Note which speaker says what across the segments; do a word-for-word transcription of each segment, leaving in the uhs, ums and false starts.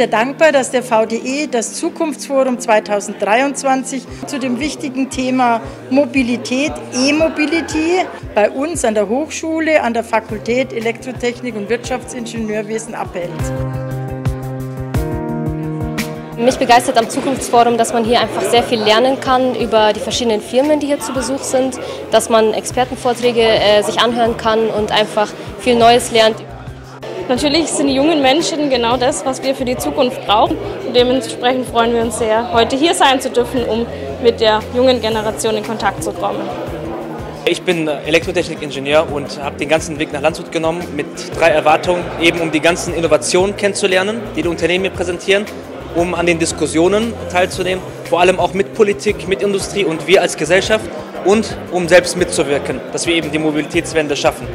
Speaker 1: sehr dankbar, dass der V D E das Zukunftsforum zweitausenddreiundzwanzig zu dem wichtigen Thema Mobilität, E-Mobility bei uns an der Hochschule, an der Fakultät Elektrotechnik und Wirtschaftsingenieurwesen abhält.
Speaker 2: Mich begeistert am Zukunftsforum, dass man hier einfach sehr viel lernen kann über die verschiedenen Firmen, die hier zu Besuch sind, dass man Expertenvorträge äh, sich anhören kann und einfach viel Neues lernt.
Speaker 3: Natürlich sind die jungen Menschen genau das, was wir für die Zukunft brauchen. Und dementsprechend freuen wir uns sehr, heute hier sein zu dürfen, um mit der jungen Generation in Kontakt zu kommen.
Speaker 4: Ich bin Elektrotechnikingenieur und habe den ganzen Weg nach Landshut genommen mit drei Erwartungen, eben um die ganzen Innovationen kennenzulernen, die die Unternehmen mir präsentieren, um an den Diskussionen teilzunehmen, vor allem auch mit Politik, mit Industrie und wir als Gesellschaft und um selbst mitzuwirken, dass wir eben die Mobilitätswende schaffen.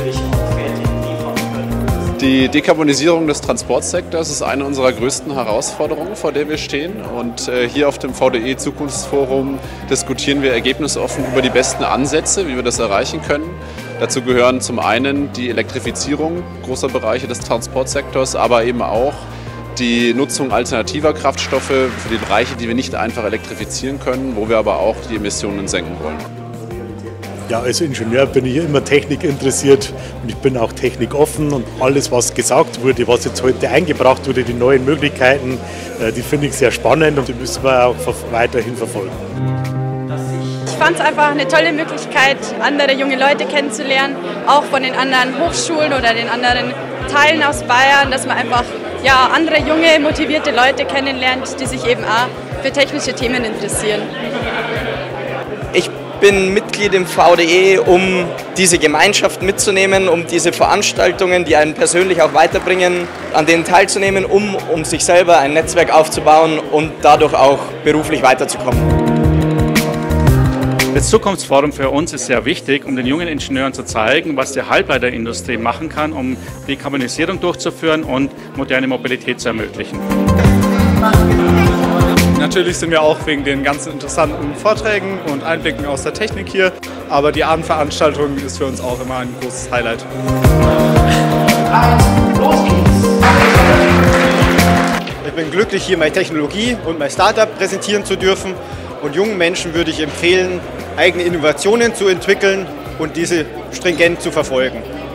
Speaker 5: Die Dekarbonisierung des Transportsektors ist eine unserer größten Herausforderungen, vor der wir stehen. Und hier auf dem V D E Zukunftsforum diskutieren wir ergebnisoffen über die besten Ansätze, wie wir das erreichen können. Dazu gehören zum einen die Elektrifizierung großer Bereiche des Transportsektors, aber eben auch die Nutzung alternativer Kraftstoffe für die Bereiche, die wir nicht einfach elektrifizieren können, wo wir aber auch die Emissionen senken wollen.
Speaker 6: Ja, als Ingenieur bin ich immer Technik interessiert und ich bin auch technikoffen und alles, was gesagt wurde, was jetzt heute eingebracht wurde, die neuen Möglichkeiten, die finde ich sehr spannend und die müssen wir auch weiterhin verfolgen.
Speaker 7: Ich fand es einfach eine tolle Möglichkeit, andere junge Leute kennenzulernen, auch von den anderen Hochschulen oder den anderen Teilen aus Bayern, dass man einfach ja, andere junge, motivierte Leute kennenlernt, die sich eben auch für technische Themen interessieren.
Speaker 8: Ich bin Mitglied im V D E, um diese Gemeinschaft mitzunehmen, um diese Veranstaltungen, die einen persönlich auch weiterbringen, an denen teilzunehmen, um, um sich selber ein Netzwerk aufzubauen und dadurch auch beruflich weiterzukommen.
Speaker 9: Das Zukunftsforum für uns ist sehr wichtig, um den jungen Ingenieuren zu zeigen, was die Halbleiterindustrie machen kann, um Dekarbonisierung durchzuführen und moderne Mobilität zu ermöglichen.
Speaker 10: Natürlich sind wir auch wegen den ganzen interessanten Vorträgen und Einblicken aus der Technik hier, aber die Abendveranstaltung ist für uns auch immer ein großes Highlight.
Speaker 11: Ich bin glücklich, hier meine Technologie und mein Startup präsentieren zu dürfen. Und jungen Menschen würde ich empfehlen, eigene Innovationen zu entwickeln und diese stringent zu verfolgen.